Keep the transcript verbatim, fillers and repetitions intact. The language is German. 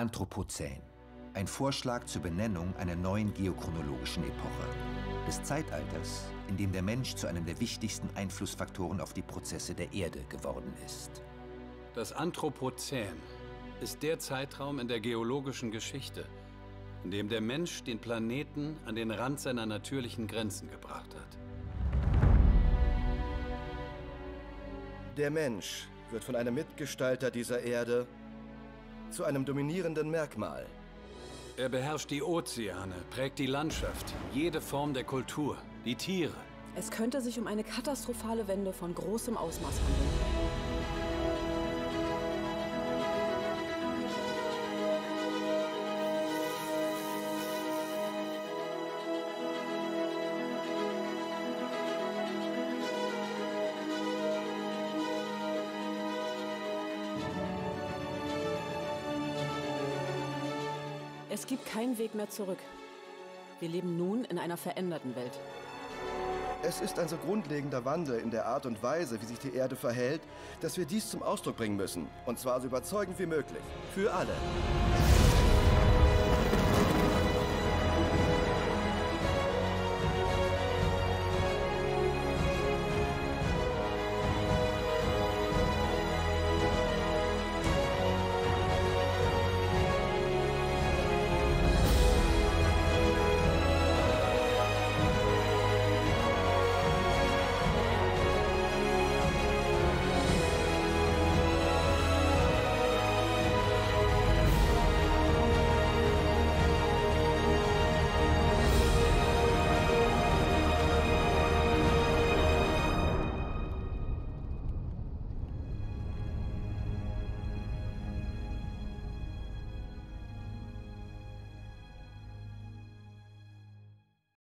Anthropozän. Ein Vorschlag zur Benennung einer neuen geochronologischen Epoche. Des Zeitalters, in dem der Mensch zu einem der wichtigsten Einflussfaktoren auf die Prozesse der Erde geworden ist. Das Anthropozän ist der Zeitraum in der geologischen Geschichte, in dem der Mensch den Planeten an den Rand seiner natürlichen Grenzen gebracht hat. Der Mensch wird von einem Mitgestalter dieser Erde zu einem dominierenden Merkmal. Er beherrscht die Ozeane, prägt die Landschaft, jede Form der Kultur, die Tiere. Es könnte sich um eine katastrophale Wende von großem Ausmaß handeln. Es gibt keinen Weg mehr zurück. Wir leben nun in einer veränderten Welt. Es ist ein so grundlegender Wandel in der Art und Weise, wie sich die Erde verhält, dass wir dies zum Ausdruck bringen müssen. Und zwar so überzeugend wie möglich. Für alle.